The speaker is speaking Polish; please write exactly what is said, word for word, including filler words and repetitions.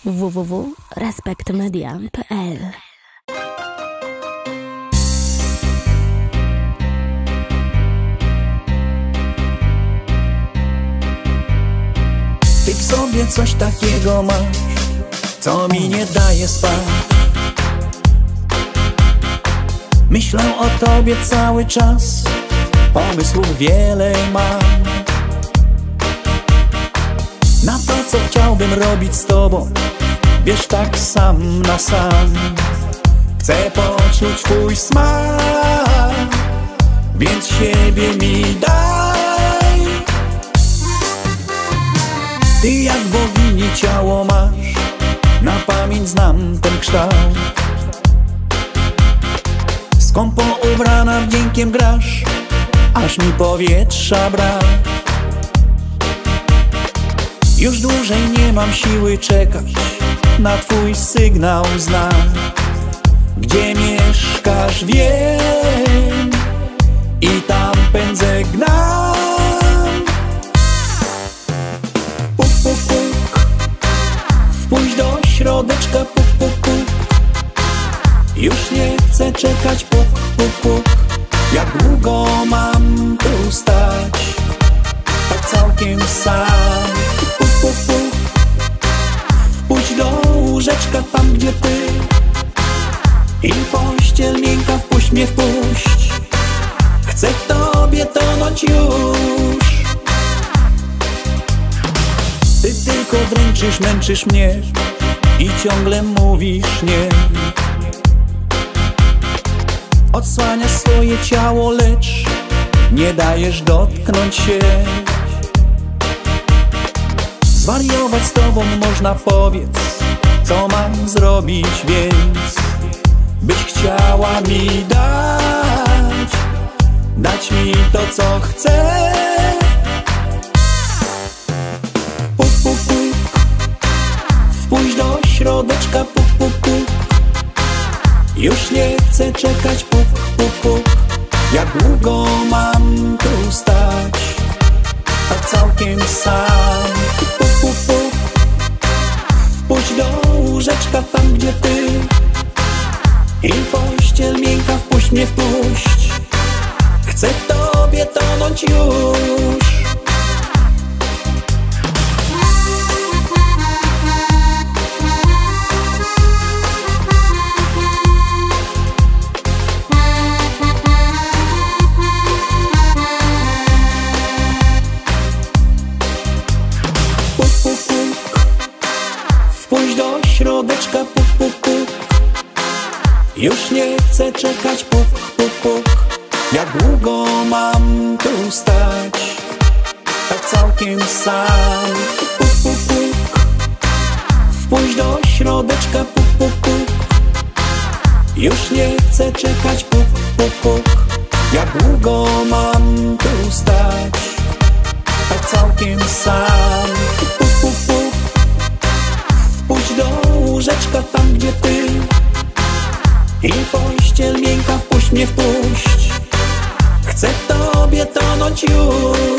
w w w kropka respekt media kropka p l. Ty w sobie coś takiego masz, co mi nie daje spać. Myślę o tobie cały czas, pomysłów wiele mam. Na to, co chciałbym robić z tobą, wiesz, tak sam na sam. Chcę poczuć twój smak, więc siebie mi daj. Ty jak bogini ciało masz, na pamięć znam ten kształt. Skąpo ubrana wdziękiem grasz, aż mi powietrza brak. Już dłużej nie mam siły czekać na twój sygnał, znak. Gdzie mieszkasz wiem i tam pędzę gnam. Puk, puk, puk, wpuść do środeczka, puk, puk, puk. Już nie chcę czekać, puk, puk, puk. Jak długo mam tu stać, tak całkiem sam. Puk, puk, puk, wpuść do łóżeczka tam, gdzie ty. I pościel miękka, wpuść mnie, wpuść. Chcę w tobie tonąć już. Ty tylko dręczysz, męczysz mnie i ciągle mówisz nie. Odsłaniasz swoje ciało, lecz nie dajesz dotknąć się. Zwariować z tobą można, powiedz, co mam zrobić więc, byś chciała mi dać, dać mi to, co chcę. Puk, puk, puk, wpuść do środeczka, puk, puk, puk. Już nie chcę czekać, puk, puk, puk. Jak długo mam tu stać, tak całkiem sam. Puk, puk, puk, wpuść do łóżeczka tam, gdzie ty. I pościel miękka, wpuść mnie, wpuść. Chcę w tobie tonąć już. Wpuść do środeczka, puk, puk, puk. Już nie chcę czekać, puk, puk, puk. Jak długo mam tu stać, tak całkiem sam. Puk, puk, puk, wpuść do środeczka, puk, puk, puk. Już nie chcę czekać, puk, puk, puk. Jak długo mam tu stać, tak całkiem sam. Puk, puk, puk, wpuść do łóżeczka tam, gdzie ty. I pościel miękka, wpuść mnie, wpuść. Chcę w tobie tonąć już.